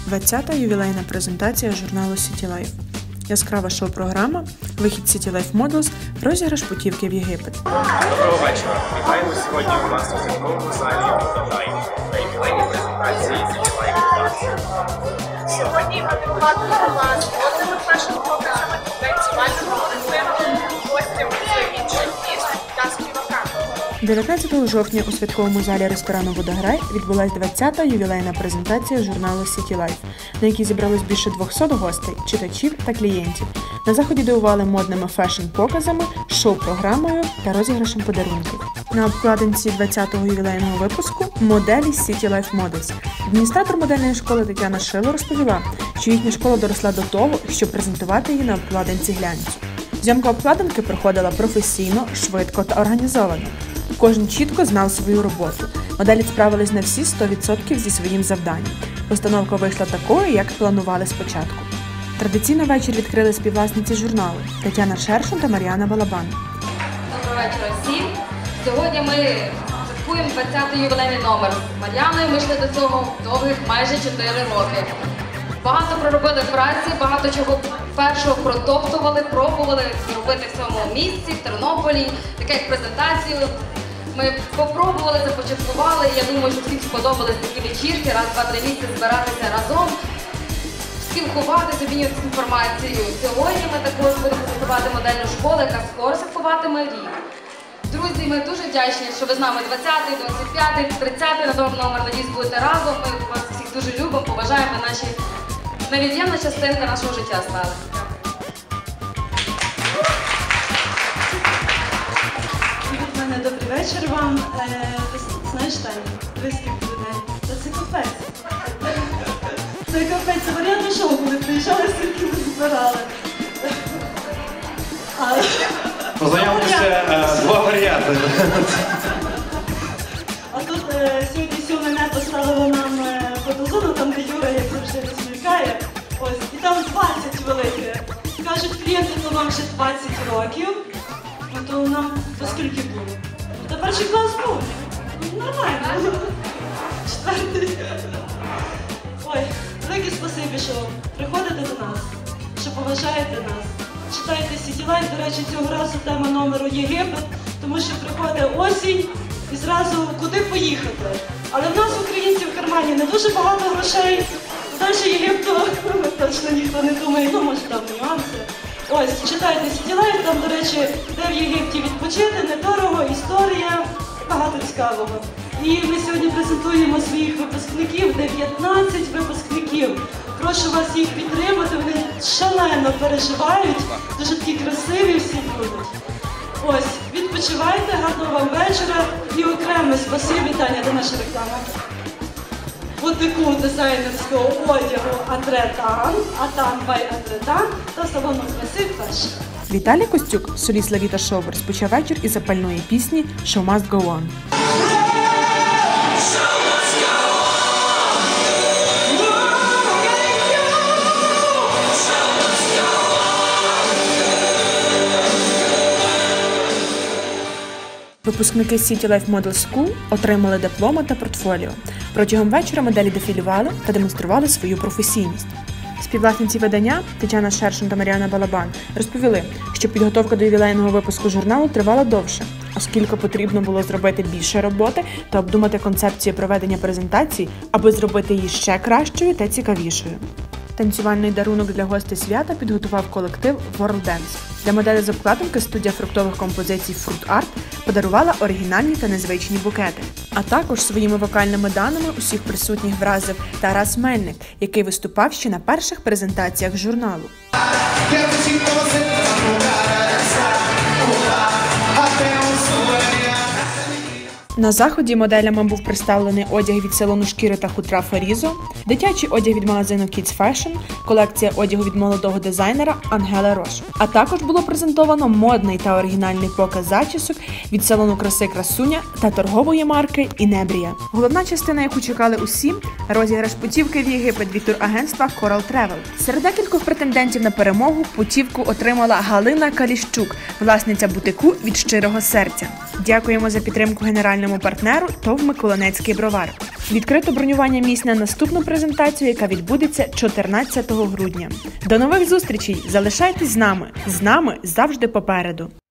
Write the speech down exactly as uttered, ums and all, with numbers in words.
двадцята ювілейна презентація журналу City Life. Яскрава шоу-програма, вихід City Life Models, розіграш путівки в Єгипет. Доброго вечора. Вітаємо сьогодні у нас у святковому залі «Водограй» на ювілейній презентації City Life Models. Сьогодні ми підготували з модними фешн-показами, танцювальними колективами, гостями з інших міст та співаками. дев'ятнадцятого жовтня у святковому залі ресторану «Водограй» відбулась двадцята ювілейна презентація журналу City Life, на якій зібралось більше двохсот гостей, читачів та клієнтів. На заході дивували модними фешн-показами, шоу-програмою та розіграшем подарунків. На обкладинці двадцятого ювілейного випуску моделі City Life Models. Адміністратор модельної школи Тетяна Шило розповіла, що їхня школа доросла до того, щоб презентувати її на обкладинці глянцю. Зйомка обкладинки проходила професійно, швидко та організовано. Кожен чітко знав свою роботу. Моделі справились на всі сто відсотків зі своїм завданням. Постановка вийшла такою, як планували спочатку. Традиційно вечір відкрили співвласниці журналу Тетяна Шершун та Мар'яна Балабан. Доброго вечора всім. Сьогодні ми святкуємо двадцятий ювілейний номер. З Мар'яною ми йшли до цього довгих майже чотири роки. Багато проробили праці, багато чого першого протоптували, пробували зробити в цьому місці, в Тернополі, таке як презентацію. Ми попробували, започаткували, я думаю, що всім сподобались такі вечірки, раз, два, три місяці збиратися разом, спілкуватися, обмінюватися інформацією. Сьогодні ми також будемо презентувати модельну школу, яка скоро святкуватиме рік. Друзі, ми дуже вдячні, що ви з нами двадцятий, двадцять п'ятий, тридцятий номер, надіюсь, будете разом. Ми вас всіх дуже любимо, поважаємо, наші невід'ємна частинка нашого життя стали. Від мене добрий вечір вам. Е, ти знаєш, Таня, вискільки людей. Та це капець. Це капець, це варіанти шоу, коли приїжджали, скільки ми збирали. А, Познайомтеся, е, два варіанти. а тут е, сьогодні сьоме не поставили нам е, фотозону, там де Юра, як завжди, розмікає. Ось, і там двадцять велике. Кажуть, клієнти, то вам ще двадцять років. Ну, то нам то скільки було? Та перший клас був. Ну, нормально. Четвертий. Ой, велике спасибі, що приходите до нас, що поважаєте нас. Читайте City Life, до речі, цього разу тема номеру Єгипет, тому що приходить осінь і зразу куди поїхати. Але в нас, українців, в кармані не дуже багато грошей. Далі Єгипту точно ніхто не думає, ну може там нюанси. Ось, читайте City Life, там, до речі, де в Єгипті відпочити, недорого, історія, багато цікавого. І ми сьогодні презентуємо своїх випускників, дев'ятнадцять випускників. Прошу вас їх підтримати, вони шалено переживають, дуже такі красиві всі будуть. Ось, відпочивайте, гарного вам вечора і окреме спасибі, Таня, де наша реклама. Бутику дизайнерського одягу Андретан, Атан бай Андретан та салону краси «Феш». Віталій Костюк, соліст Лавіта Шоу, розпочав вечір із запальної пісні «Show must go on». Випускники City Life Model School отримали дипломи та портфоліо. Протягом вечора моделі дефілювали та демонстрували свою професійність. Співвласниці видання Тетяна Шершун та Мар'яна Балабан розповіли, що підготовка до ювілейного випуску журналу тривала довше, оскільки потрібно було зробити більше роботи та обдумати концепцію проведення презентації, аби зробити її ще кращою та цікавішою. Танцювальний дарунок для гостей свята підготував колектив World Dance. Для моделі з обкладинки студія фруктових композицій Fruit Art подарувала оригінальні та незвичні букети. А також своїми вокальними даними усіх присутніх вразив Тарас Мельник, який виступав ще на перших презентаціях журналу. На заході моделями був представлений одяг від салону шкіри та хутра Фарізо, дитячий одяг від магазину Kids Fashion, колекція одягу від молодого дизайнера Ангела Рош. А також було презентовано модний та оригінальний показ зачісок від салону краси Красуня та торгової марки Інебрія. Головна частина, яку чекали усі – розіграш путівки в Єгипет від турагентства Coral Travel. Серед декількох претендентів на перемогу путівку отримала Галина Каліщук, власниця бутику від щирого серця. Дякуємо за підтримку генерального торгівельному партнеру ТОВ «Миколинецький бровар». Відкрито бронювання місць на наступну презентацію, яка відбудеться чотирнадцятого грудня. До нових зустрічей! Залишайтесь з нами! З нами завжди попереду!